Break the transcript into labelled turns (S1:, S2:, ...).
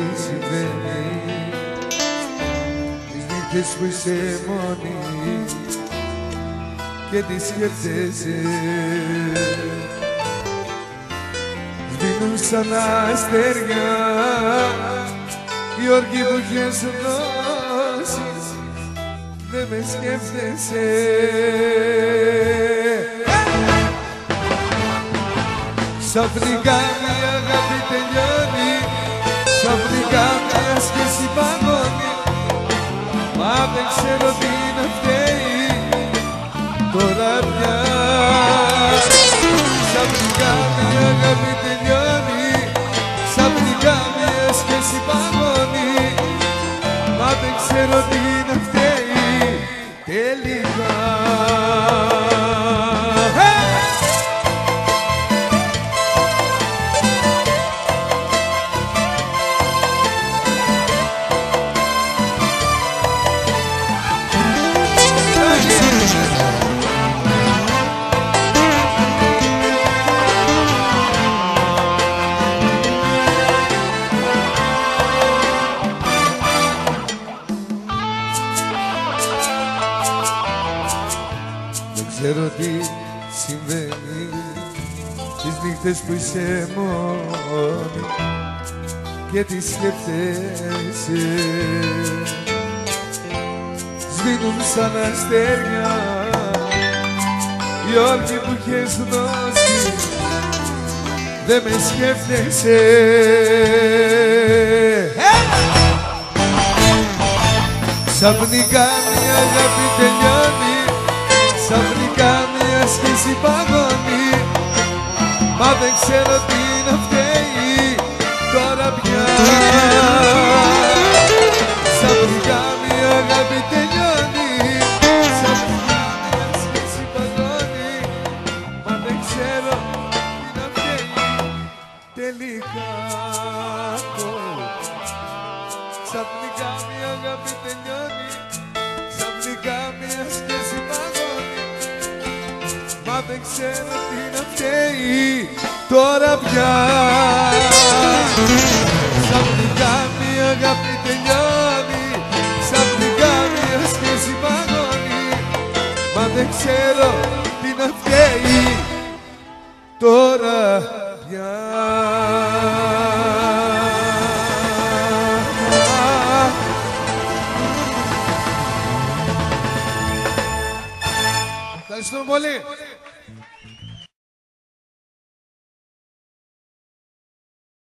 S1: συμβαίνει τις νύχτες που είσαι μόνη και τις σκέφτεσαι. Σβήνουν σαν αστέρια οι όρκοι που είχες δώσει, δεν με σκέφτεσαι. Ξαφνικά μια αγάπη τελειώνει, ξαφνικά μια σχέση παγώνει, μα δεν ξέρω τι να φταίει τώρα πια. Ξαφνικά μια αγάπη τελειώνει, ξαφνικά μια σχέση παγώνει, μα δεν ξέρω τι να φταίει τελικά. Δεν ξέρω τι συμβαίνει τις νύχτες που είσαι μόνη και τις σκέφτεσαι. Σβήνουν σαν αστέρια οι όρκοι που είχες δώσει, δεν με σκέφτεσαι. Ξαφνικά μια αγάπη τελειώνει, ξαφνικά μια σχέση παγώνει, μα δεν ξέρω τι να φταίει τώρα πια. Ξαφνικά μια αγάπη τελειώνει, ξαφνικά μια σχέση παγώνει, μα δεν ξέρω τι να φταίει τελικά. Ξαφνικά μια αγάπη τελειώνει, ξαφνικά μια σχέση παγώνει, μα δεν ξέρω τι να φταίει τώρα πια. Ξαφνικά μια αγάπη τελειώνει, ξαφνικά μια σχέση παγώνει, μα δεν ξέρω τι να φταίει τώρα πια. Ευχαριστώ πολύ.